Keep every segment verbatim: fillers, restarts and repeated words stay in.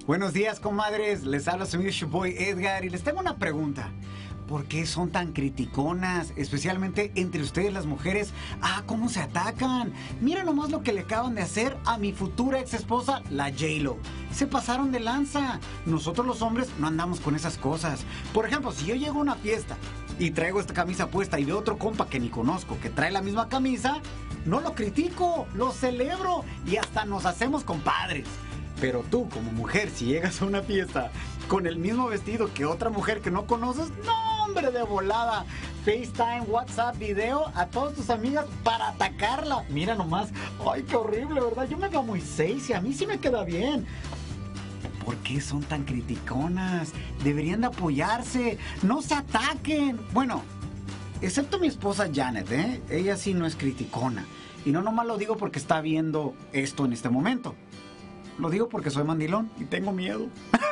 Buenos días, comadres. Les habla su amigo Boy Edgar y les tengo una pregunta. ¿Por qué son tan criticonas? Especialmente entre ustedes las mujeres. Ah, cómo se atacan. Mira nomás lo que le acaban de hacer a mi futura ex esposa, la J-Lo. Se pasaron de lanza. Nosotros los hombres no andamos con esas cosas. Por ejemplo, si yo llego a una fiesta y traigo esta camisa puesta y veo otro compa que ni conozco que trae la misma camisa, no lo critico, lo celebro y hasta nos hacemos compadres. Pero tú, como mujer, si llegas a una fiesta con el mismo vestido que otra mujer que no conoces, no, hombre, de volada. FaceTime, WhatsApp, video a todas tus amigas para atacarla. Mira nomás, ay, qué horrible, ¿verdad? Yo me veo muy sexy, a mí sí me queda bien. ¿Por qué son tan criticonas? Deberían de apoyarse, no se ataquen. Bueno, excepto mi esposa Janet, ¿eh? Ella sí no es criticona. Y no nomás lo digo porque está viendo esto en este momento. Lo digo porque soy mandilón y tengo miedo.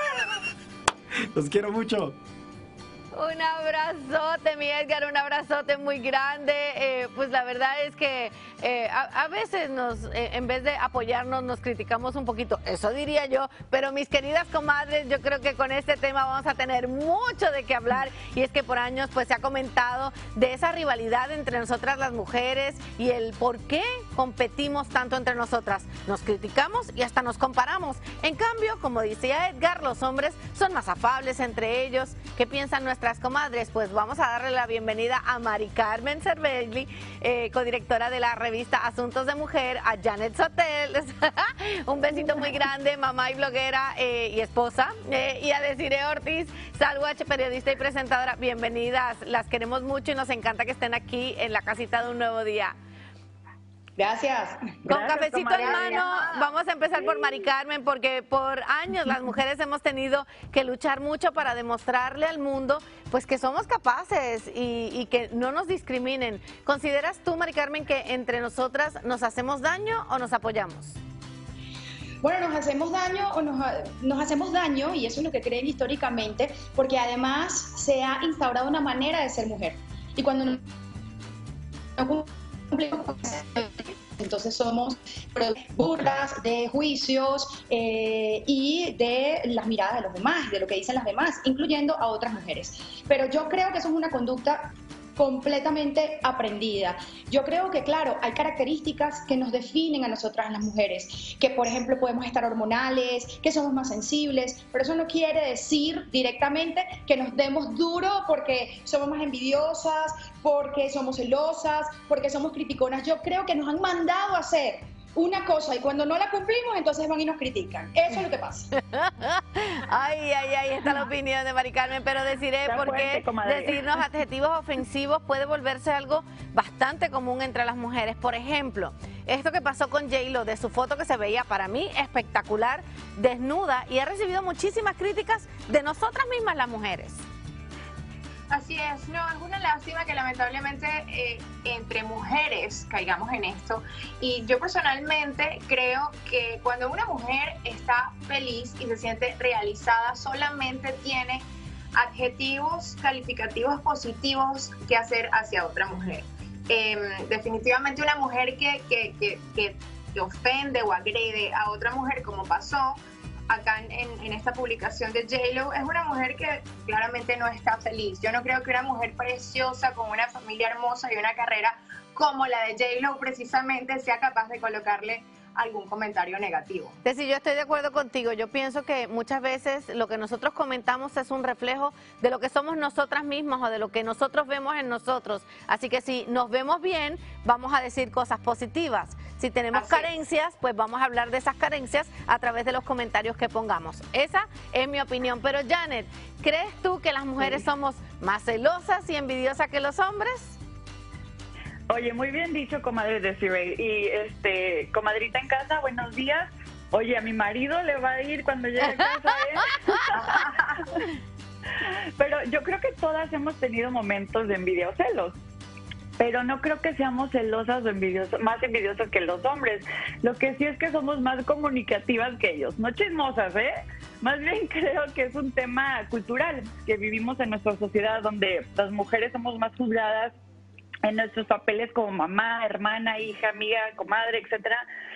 Los quiero mucho. Un abrazote, mi Edgar, un abrazote muy grande. Eh, pues la verdad es que eh, a, a veces nos, eh, en vez de apoyarnos, nos criticamos un poquito. Eso diría yo. Pero mis queridas comadres, yo creo que con este tema vamos a tener mucho de qué hablar. Y es que por años pues se ha comentado de esa rivalidad entre nosotras las mujeres y el por qué competimos tanto entre nosotras. Nos criticamos y hasta nos comparamos. En cambio, como decía Edgar, los hombres son más afables entre ellos. ¿Qué piensan nuestras comadres? Pues vamos a darle la bienvenida a Mari Carmen Cervelli, eh, codirectora de la revista Asuntos de Mujer, a Janet Sotel, un besito muy grande, mamá y bloguera eh, y esposa, eh, y a Desiree Ortiz, Salwach, periodista y presentadora. Bienvenidas, las queremos mucho y nos encanta que estén aquí en la casita de un nuevo día. Gracias. Con Gracias, cafecito en mano, vamos a empezar por Mari Carmen, porque por años las mujeres hemos tenido que luchar mucho para demostrarle al mundo pues que somos capaces y, y que no nos discriminen. ¿Consideras tú, Mari Carmen, que entre nosotras nos hacemos daño o nos apoyamos? Bueno, nos hacemos daño o nos, nos hacemos daño, y eso es lo que creen históricamente, porque además se ha instaurado una manera de ser mujer. Y cuando no, no cumplimos, entonces somos burlas de juicios eh, y de las miradas de los demás, de lo que dicen las demás, incluyendo a otras mujeres. Pero yo creo que eso es una conducta completamente aprendida. Yo creo que, claro, hay características que nos definen a nosotras las mujeres, que por ejemplo podemos estar hormonales, que somos más sensibles, pero eso no quiere decir directamente que nos demos duro porque somos más envidiosas, porque somos celosas, porque somos criticonas. Yo creo que nos han mandado a hacer una cosa y cuando no la cumplimos, entonces van y nos critican. Eso es lo que pasa. Ay, ay, ay, está la opinión de Mari Carmen, pero deciré por qué decirnos adjetivos ofensivos puede volverse algo bastante común entre las mujeres. Por ejemplo, esto que pasó con J-Lo, de su foto que se veía para mí espectacular, desnuda, y ha recibido muchísimas críticas de nosotras mismas las mujeres. Así es, no, es una lástima que lamentablemente eh, entre mujeres caigamos en esto, y yo personalmente creo que cuando una mujer está feliz y se siente realizada, solamente tiene adjetivos calificativos positivos que hacer hacia otra mujer. Eh, definitivamente una mujer que, que, que, que, que ofende o agrede a otra mujer, como pasó acá en, en esta publicación de J-Lo, es una mujer que claramente no está feliz. Yo no creo que una mujer preciosa, con una familia hermosa y una carrera como la de J-Lo precisamente sea capaz de colocarle algún comentario negativo. Desi, yo estoy de acuerdo contigo. Yo pienso que muchas veces lo que nosotros comentamos es un reflejo de lo que somos nosotras mismas o de lo que nosotros vemos en nosotros. Así que si nos vemos bien, vamos a decir cosas positivas. Si tenemos Así carencias, pues vamos a hablar de esas carencias a través de los comentarios que pongamos. Esa es mi opinión. Pero Janet, ¿crees tú que las mujeres sí. somos más celosas y envidiosas que los hombres? Oye, muy bien dicho, comadre Desiree. Y, este, comadrita en casa, buenos días. Oye, a mi marido le va a ir cuando llegue a casa, ¿eh? Pero yo creo que todas hemos tenido momentos de envidia o celos. Pero no creo que seamos celosas o envidiosas, más envidiosas que los hombres. Lo que sí es que somos más comunicativas que ellos. No chismosas, ¿eh? Más bien creo que es un tema cultural, que vivimos en nuestra sociedad donde las mujeres somos más juzgadas en nuestros papeles como mamá, hermana, hija, amiga, comadre, etcétera,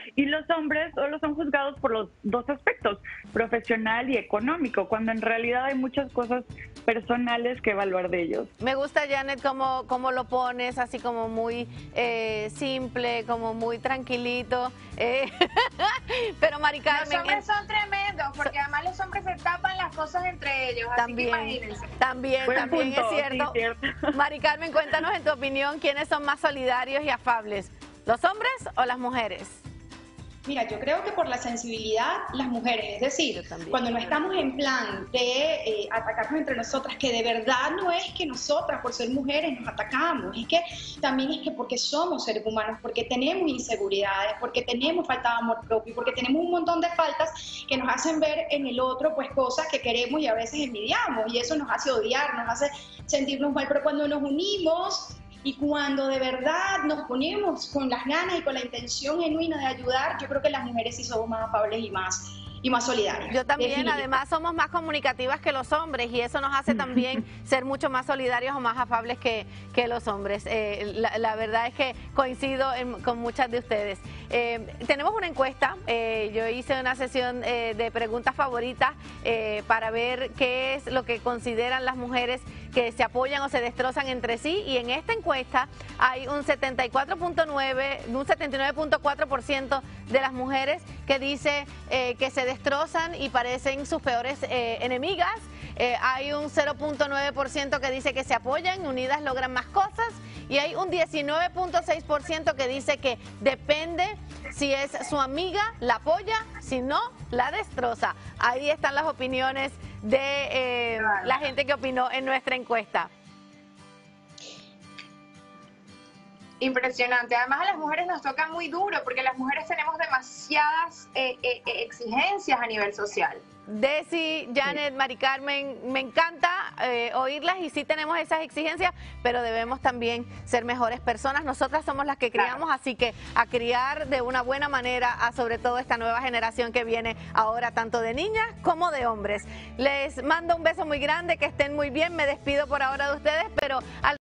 y los hombres solo son juzgados por los dos aspectos, profesional y económico, cuando en realidad hay muchas cosas personales que evaluar de ellos. Me gusta, Janet, cómo, cómo lo pones, así como muy eh, simple, como muy tranquilito. Eh, pero Mari Carmen... Los hombres son tremendos, porque además los hombres se tapan las cosas entre ellos, también, así que imagínense. También, Buen también punto, es cierto. sí, cierto. Mari Carmen, cuéntanos en tu opinión, ¿quiénes son más solidarios y afables? ¿Los hombres o las mujeres? Mira, yo creo que por la sensibilidad, las mujeres, es decir, cuando no estamos en plan de eh, atacarnos entre nosotras, que de verdad no es que nosotras por ser mujeres nos atacamos, es que también es que porque somos seres humanos, porque tenemos inseguridades, porque tenemos falta de amor propio, porque tenemos un montón de faltas que nos hacen ver en el otro pues cosas que queremos y a veces envidiamos, y eso nos hace odiar, nos hace sentirnos mal, pero cuando nos unimos y cuando de verdad nos ponemos con las ganas y con la intención genuina de ayudar, yo creo que las mujeres sí somos más afables y más, y más solidarias. Yo también, además somos más comunicativas que los hombres y eso nos hace también ser mucho más solidarios o más afables que, que los hombres. Eh, la, la verdad es que coincido en, con muchas de ustedes. Eh, tenemos una encuesta, eh, yo hice una sesión eh, de preguntas favoritas eh, para ver qué es lo que consideran las mujeres que se apoyan o se destrozan entre sí, y en esta encuesta hay un setenta y cuatro punto nueve, un setenta y nueve punto cuatro por ciento de las mujeres que dice eh, que se destrozan y parecen sus peores eh, enemigas. Eh, hay un cero punto nueve por ciento que dice que se apoyan, unidas logran más cosas, y hay un diecinueve punto seis por ciento que dice que depende si es su amiga, la apoya, si no, la destroza. Ahí están las opiniones de eh, la gente que opinó en nuestra encuesta. Impresionante. Además a las mujeres nos toca muy duro porque las mujeres tenemos demasiadas eh, eh, exigencias a nivel social. Desi, Janet, Mari Carmen, me encanta eh, oírlas y sí tenemos esas exigencias, pero debemos también ser mejores personas. Nosotras somos las que criamos, claro. Así que a criar de una buena manera a sobre todo esta nueva generación que viene ahora, tanto de niñas como de hombres. Les mando un beso muy grande, que estén muy bien. Me despido por ahora de ustedes, pero al